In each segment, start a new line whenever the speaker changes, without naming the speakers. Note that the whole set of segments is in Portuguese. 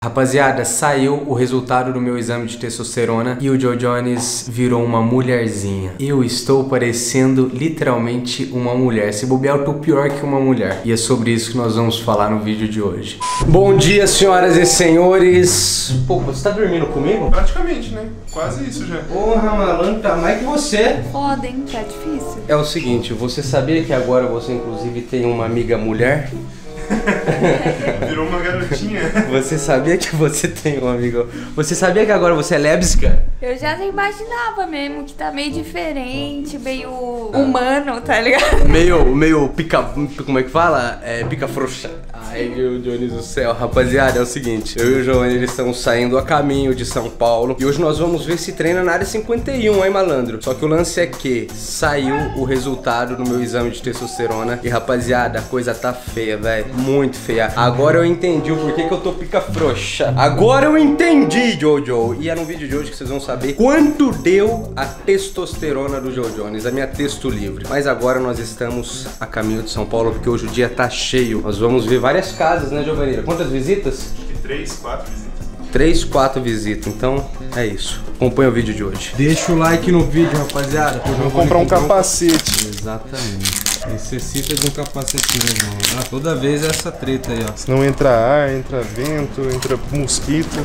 Rapaziada, saiu o resultado do meu exame de testosterona e o Joe Jones virou uma mulherzinha. Eu estou parecendo literalmente uma mulher. Se bobear, eu tô pior que uma mulher. E é sobre isso que nós vamos falar no vídeo de hoje. Bom dia, senhoras e senhores. Pô, você tá dormindo comigo?
Praticamente, né? Quase isso já.
Porra, malandro, tá mais que você.
Foda, hein? Tá difícil.
É o seguinte, você sabia que agora você inclusive tem uma amiga mulher?
Virou uma garotinha.
Você sabia que você tem um amigo? Você sabia que agora você é lésbica?
Eu já imaginava mesmo que tá meio diferente, meio humano, tá ligado?
Meio pica... Como é que fala? Pica frouxa. Ai, meu Deus do céu. Rapaziada, é o seguinte. Eu e o Giovanni, eles estão saindo a caminho de São Paulo. E hoje nós vamos ver se treina na área 51, hein, malandro? Só que o lance é que saiu o resultado do meu exame de testosterona. E, rapaziada, a coisa tá feia, velho. Muito feia. Agora eu entendi o porquê que eu tô pica frouxa. Agora eu entendi, Jojo. E é no vídeo de hoje que vocês vão saber quanto deu a testosterona do Joe Jones, a minha testo livre. Mas agora nós estamos a caminho de São Paulo, porque hoje o dia tá cheio. Nós vamos ver várias casas, né, Giovanni? Quantas visitas?
Acho que 3, 4 visitas.
3, 4 visitas. Então, é isso. Acompanha o vídeo de hoje. Deixa o like no vídeo, rapaziada.
Vamos comprar um capacete.
Exatamente. Necessita de um capacetinho, irmão. Ah, toda vez é essa treta aí, ó.
Se não entra ar, entra vento, entra mosquito.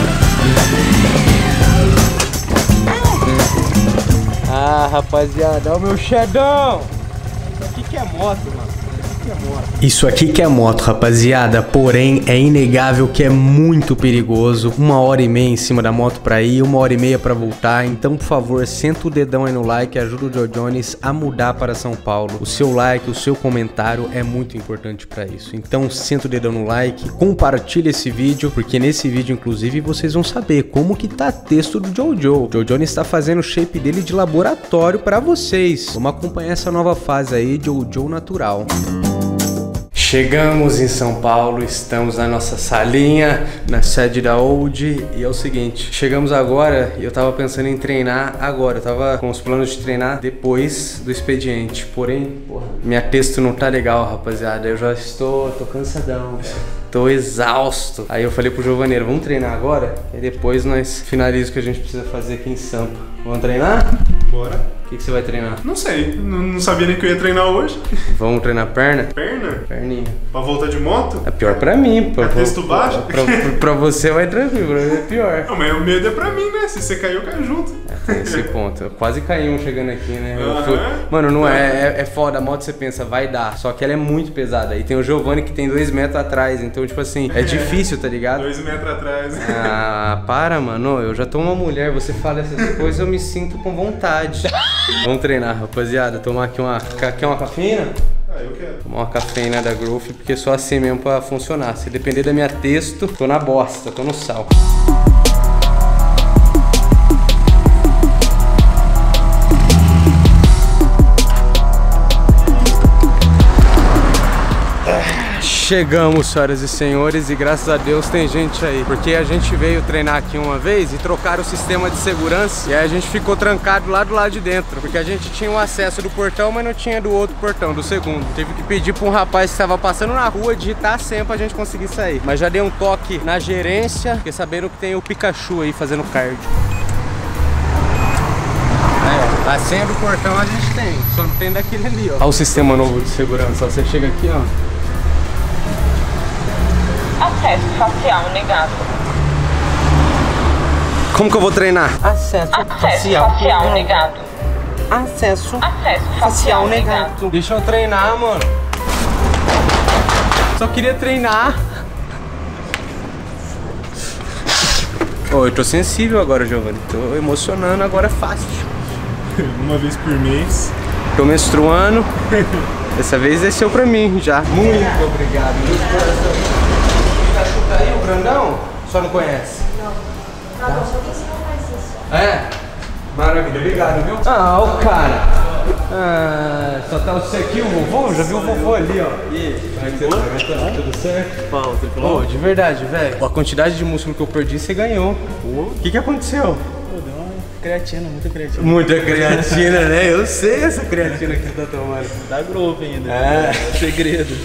Ah, rapaziada, olha o meu Shadow. O que é moto, mano? Isso aqui que é moto, rapaziada, porém é inegável que é muito perigoso. 1h30 em cima da moto pra ir, 1h30 pra voltar. Então, por favor, senta o dedão aí no like e ajuda o Joe Jones a mudar para São Paulo. O seu like, o seu comentário é muito importante pra isso. Então, senta o dedão no like, compartilha esse vídeo, porque nesse vídeo, inclusive, vocês vão saber como que tá texto do Jojo. O Joe Jones está fazendo o shape dele de laboratório pra vocês. Vamos acompanhar essa nova fase aí, Jojo Natural. Chegamos em São Paulo, estamos na nossa salinha, na sede da Old, e é o seguinte, chegamos agora e eu tava pensando em treinar agora, eu tava com os planos de treinar depois do expediente, porém, porra, minha testo não tá legal, rapaziada, eu já tô cansadão, tô exausto. Aí eu falei pro Giovaneiro, vamos treinar agora? E depois nós finalizamos o que a gente precisa fazer aqui em Sampa. Vamos treinar?
Bora.
O que você vai treinar?
Não sei, não sabia nem que eu ia treinar hoje.
Vamos treinar perna?
Perna?
Perninha.
Pra voltar de moto?
É pior pra mim.
A testo baixa?
Pra você vai tranquilo, pra mim é pior.
Não, mas o medo é pra mim, né? Se você cair, eu caio junto.
Tem esse ponto. Eu quase caímos chegando aqui, né? Mano, não é foda. A moto você pensa, vai dar. Só que ela é muito pesada. E tem o Giovanni que tem 2 metros atrás. Então, tipo assim, é difícil, tá ligado?
2 metros atrás.
Ah, para, mano. Eu já tô uma mulher. Você fala essas coisas, eu me sinto com vontade. Vamos treinar, rapaziada. Tomar aqui uma... Quer uma cafeína?
Ah, eu quero.
Tomar uma cafeína da Growth, porque só assim mesmo pra funcionar. Se depender da minha testo, tô na bosta, tô no sal. Chegamos, senhoras e senhores, e graças a Deus tem gente aí. Porque a gente veio treinar aqui uma vez e trocaram o sistema de segurança. E aí a gente ficou trancado lá do lado de dentro. Porque a gente tinha o acesso do portão, mas não tinha do outro portão, do segundo. Tive que pedir pra um rapaz que estava passando na rua digitar a senha pra gente conseguir sair. Mas já dei um toque na gerência, porque sabendo que tem o Pikachu aí fazendo cardio. A senha do portão a gente tem, só não tem daquele ali, ó. Olha o sistema novo de segurança, ó. Você chega aqui, ó.
Acesso facial negado.
Como que eu vou treinar?
Acesso facial negado.
Acesso
facial negado.
Deixa eu treinar, mano. Só queria treinar. Oh, eu tô sensível agora, Giovanni. Tô emocionando, agora é fácil.
Uma vez por mês.
Tô menstruando. Dessa vez desceu pra mim já. Muito obrigado, meu coração. Tá aí o grandão? Só não conhece?
Não. Tá bom, só tem que isso.
É? Maravilha, obrigado, viu? Ah, o cara. Ah, só tá você aqui, o vovô? Já viu o vovô ali, ó. E aí, tudo certo?
Fala, você falou?
Pô, de verdade, velho. A quantidade de músculo que eu perdi, você ganhou. O que aconteceu?
Pô, deu uma creatina, muita creatina.
Muita creatina, né? Eu sei essa creatina que você tá tomando.
Da Growth ainda.
É.
Segredo.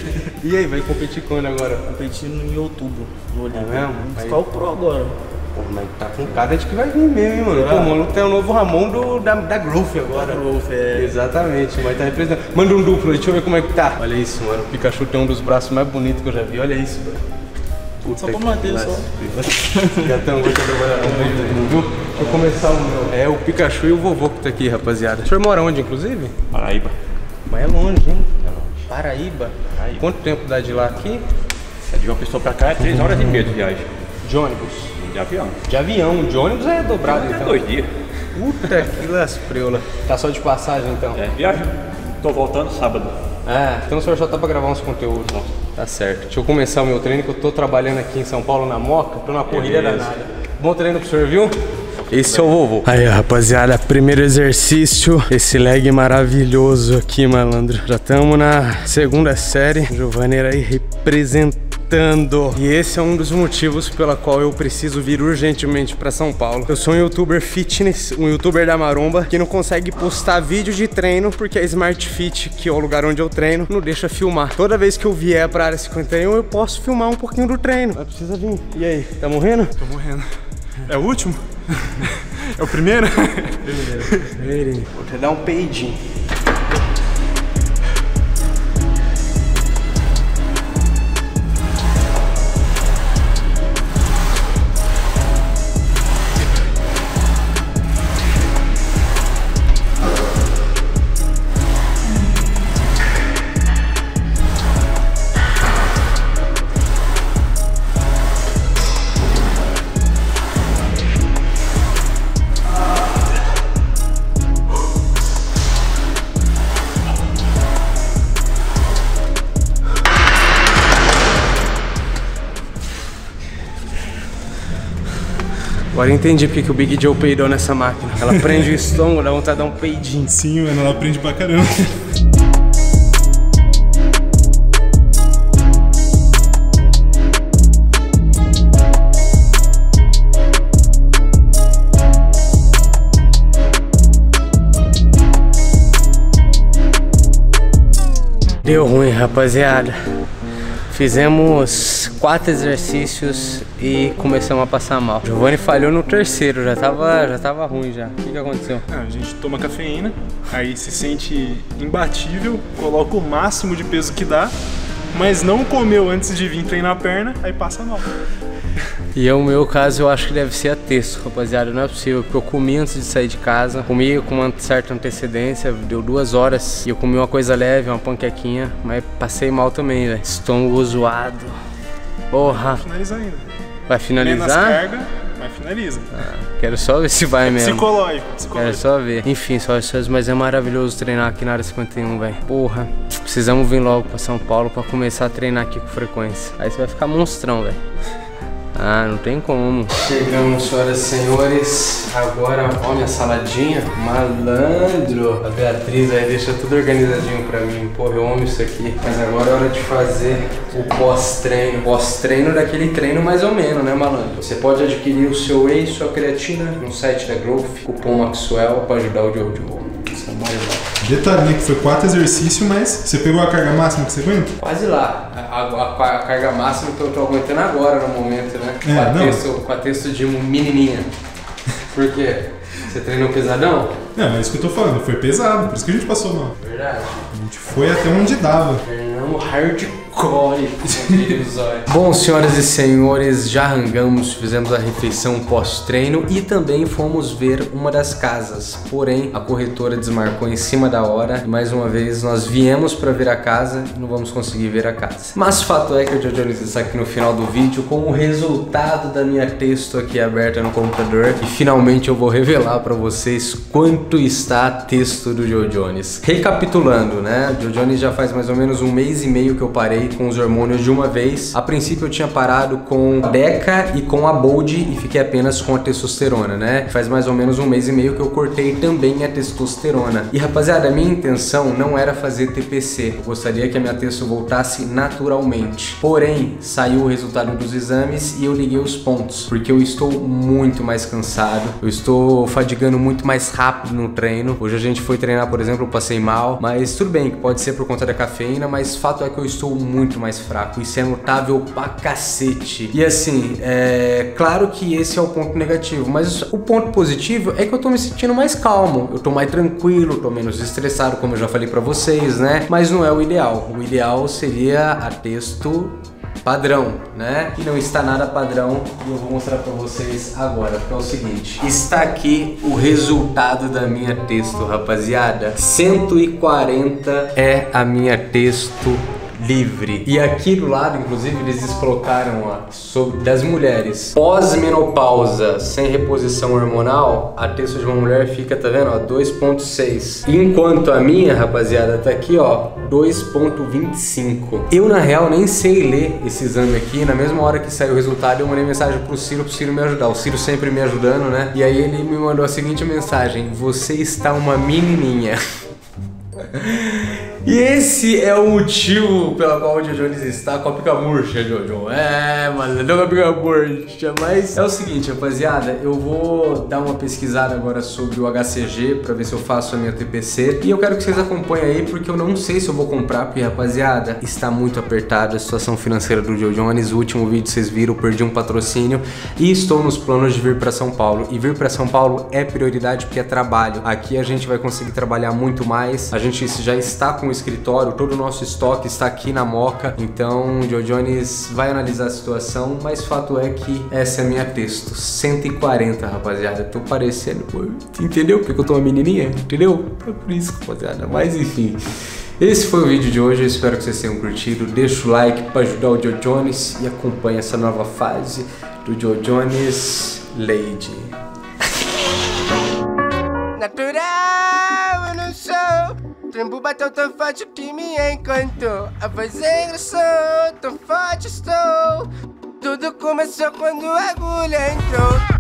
E aí, vai competir quando agora?
Competindo em outubro. No Olímpia.
É mesmo?
Vamos ficar o pro agora.
Pô, mas tá com cara de que vai vir mesmo, hein, mano? Pô, o maluco tem o novo Ramon da Growth agora.
Growth, é.
Exatamente, mas tá representando. Manda um duplo aí, deixa eu ver como é que tá. Olha isso, mano. O Pikachu tem um dos braços mais bonitos que eu já vi. Olha isso, velho.
Só pra manter, só.
Gatão, vou trabalhar muito, viu? Deixa eu começar o meu. É o Pikachu e o vovô que tá aqui, rapaziada. O senhor mora onde, inclusive?
Paraíba.
Mas é longe, hein? Paraíba? Quanto tempo dá de lá aqui?
É de uma pessoa pra cá, é 3 horas e meia de viagem.
De ônibus?
De avião.
De avião, de ônibus é dobrado
É
então.
2 dias.
Puta que las preula. Tá só de passagem então?
É, viagem. Tô voltando sábado.
Então o senhor só tá pra gravar uns conteúdos. Tá certo. Deixa eu começar o meu treino que eu tô trabalhando aqui em São Paulo na Moca, tô na corrida danada. Bom treino pro senhor, viu? Esse é o vovô. Aí, rapaziada, primeiro exercício. Esse leg maravilhoso aqui, malandro. Já estamos na segunda série. Giovaneira aí representando. E esse é um dos motivos pela qual eu preciso vir urgentemente pra São Paulo. Eu sou um youtuber fitness, um youtuber da maromba, que não consegue postar vídeo de treino porque a Smart Fit, que é o lugar onde eu treino, não deixa filmar. Toda vez que eu vier pra área 51, eu posso filmar um pouquinho do treino. Mas precisa vir. E aí, tá morrendo?
Tô morrendo. É o último? É o primeiro?
Primeiro. Vou te dar um peidinho. Agora eu entendi porque que o Big Joe peidou nessa máquina. Ela prende o estômago, dá vontade de dar um peidinho.
Sim, mano, ela aprende pra caramba.
Deu ruim, rapaziada. Fizemos 4 exercícios e começamos a passar mal. O Giovanni falhou no terceiro, já tava ruim já. O que aconteceu?
A gente toma cafeína, aí se sente imbatível, coloca o máximo de peso que dá, mas não comeu antes de vir treinar a perna, aí passa mal.
E o meu caso eu acho que deve ser a texto, rapaziada, não é possível, porque eu comi antes de sair de casa, comi com uma certa antecedência, deu 2 horas e eu comi uma coisa leve, uma panquequinha, mas passei mal também, velho. Estômago zoado. Porra.
Finaliza ainda.
Vai finalizar?
Menos carga, mas finaliza.
Quero só ver se vai mesmo.
Psicológico.
Quero só ver. Enfim, só isso, mas é maravilhoso treinar aqui na área 51, velho. Porra, precisamos vir logo pra São Paulo pra começar a treinar aqui com frequência. Aí você vai ficar monstrão, velho. Ah, não tem como. Chegamos, senhoras e senhores. Agora, ó, minha saladinha. Malandro. A Beatriz aí deixa tudo organizadinho pra mim. Porra, eu amo isso aqui. Mas agora é hora de fazer o pós-treino. Pós-treino daquele treino mais ou menos, né, malandro? Você pode adquirir o seu whey, sua creatina no site da Growth. Cupom Maxwell pra ajudar o Jojo.
Detalhe, né, que foi 4 exercícios, mas você pegou a carga máxima que você aguenta?
Quase lá. A carga máxima que eu tô aguentando agora no momento, né? Com a texto de menininha. Por quê? Você treinou pesadão?
Não, é isso que eu tô falando, foi pesado, por isso que a gente passou mal.
Verdade.
A gente foi até onde dava.
Treinamos hardcore. Bom, senhoras e senhores, já arrancamos, fizemos a refeição pós-treino e também fomos ver uma das casas. Porém, a corretora desmarcou em cima da hora e mais uma vez nós viemos para ver a casa e não vamos conseguir ver a casa. Mas fato é que o Jojo está aqui no final do vídeo com o resultado da minha texto aqui aberta no computador e finalmente eu vou revelar para vocês quanto está a texto do Jojones. Recapitulando, né? O Jojones já faz mais ou menos 1 mês e meio que eu parei com os hormônios de uma vez. A princípio eu tinha parado com a Deca e com a Bold e fiquei apenas com a testosterona, né? Faz mais ou menos 1 mês e meio que eu cortei também a testosterona. E rapaziada, a minha intenção não era fazer TPC. Eu gostaria que a minha testo voltasse naturalmente. Porém, saiu o resultado dos exames e eu liguei os pontos, porque eu estou muito mais cansado. Eu estou fadigando muito mais rápido no treino. Hoje a gente foi treinar, por exemplo, eu passei mal, mas tudo bem, que pode ser por conta da cafeína, mas fato é que eu estou muito muito mais fraco. Isso é notável pra cacete. E assim, claro que esse é o ponto negativo, mas o ponto positivo é que eu tô me sentindo mais calmo, eu tô mais tranquilo, tô menos estressado, como eu já falei pra vocês, né? Mas não é o ideal. O ideal seria a texto padrão, né? E não está nada padrão e eu vou mostrar pra vocês agora, porque é o seguinte. Está aqui o resultado da minha texto, rapaziada. 140 é a minha texto livre. E aqui do lado, inclusive, eles colocaram, ó, sobre das mulheres pós-menopausa, sem reposição hormonal, a texto de uma mulher fica, tá vendo, ó, 2.6. Enquanto a minha, rapaziada, tá aqui, ó, 2.25. Eu, na real, nem sei ler esse exame aqui. Na mesma hora que saiu o resultado, eu mandei mensagem pro Ciro me ajudar. O Ciro sempre me ajudando, né? E aí ele me mandou a seguinte mensagem: você está uma menininha. E esse é o motivo pelo qual o Jojo Jones está com a pica murcha, Jojo. Mano, não com a pica murcha. Mas é o seguinte, rapaziada, eu vou dar uma pesquisada agora sobre o HCG pra ver se eu faço a minha TPC. E eu quero que vocês acompanhem aí, porque eu não sei se eu vou comprar, porque, rapaziada, está muito apertada a situação financeira do Jojo Jones. O último vídeo vocês viram, eu perdi um patrocínio e estou nos planos de vir pra São Paulo. E vir pra São Paulo é prioridade porque é trabalho. Aqui a gente vai conseguir trabalhar muito mais. A gente já está com o escritório, todo o nosso estoque está aqui na Moca, então o Jojo Jones vai analisar a situação, mas fato é que essa é a minha texto, 140, rapaziada. Tô parecendo, entendeu? Porque eu tô uma menininha, entendeu? É por isso, rapaziada, mas enfim. Esse foi o vídeo de hoje, eu espero que vocês tenham curtido. Deixa o like para ajudar o Jojo Jones e acompanhe essa nova fase do Jojo Jones Lady.
Natural, eu não sou. Trampo bateu tão forte que me encantou. A voz engrossou, tão forte estou. Tudo começou quando a agulha entrou.